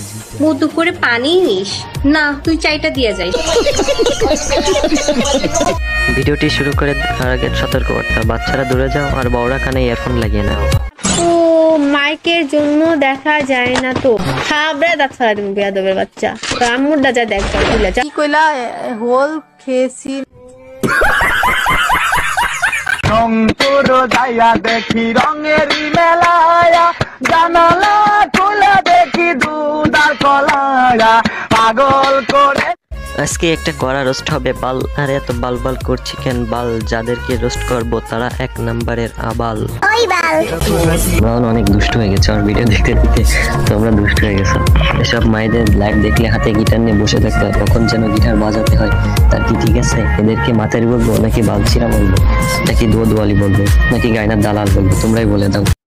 মধু করে পানি নিস না, তুই চাইটা দিয়ে যাই। ভিডিওটি শুরু করে দেওয়ার আগে সতর্কবার্তা, বাচ্চারা দূরে যাও আর বড়রা কানে ইয়ারফোন লাগিয়ে নাও। ও মাইকের জন্য দেখা যায় না তো খাবরা দাঁত ফেলা তুমি বেয়াদবের বাচ্চা। তো আম্মুরটা যা দেখ ভুলে যা। কি কইলা হোল খেয়েছি রংপুর যাইয়া দেখি রঙেরই মেলায়া, জানালা খুলে দেখি দুধার কলায়া, পাগল করে। আজকে একটা কড়া রোস্ট হবে বাল। আর এত বাল বাল করছি কেন বাল? যাদেরকে রোস্ট করবো তারা 1 নাম্বারের আবাল। আমরা অনেক দুষ্ট হয়ে গেছে আমার ভিডিও দেখতে দেখতে, তোমরা দুষ্ট হয়ে গেছো। এসব মায়েদের লাইভ দেখলে হাতে গিটার নিয়ে বসে থাকতে হয়, কখন যেন গিটার বাজাতে হয়। তার কি ঠিক আছে? এদেরকে মাথারি বলবো নাকি বালছিরা বলবো নাকি দোয়ালি বলবো নাকি গায়নার দালাল বলবো? তোমরাই বলে দাও।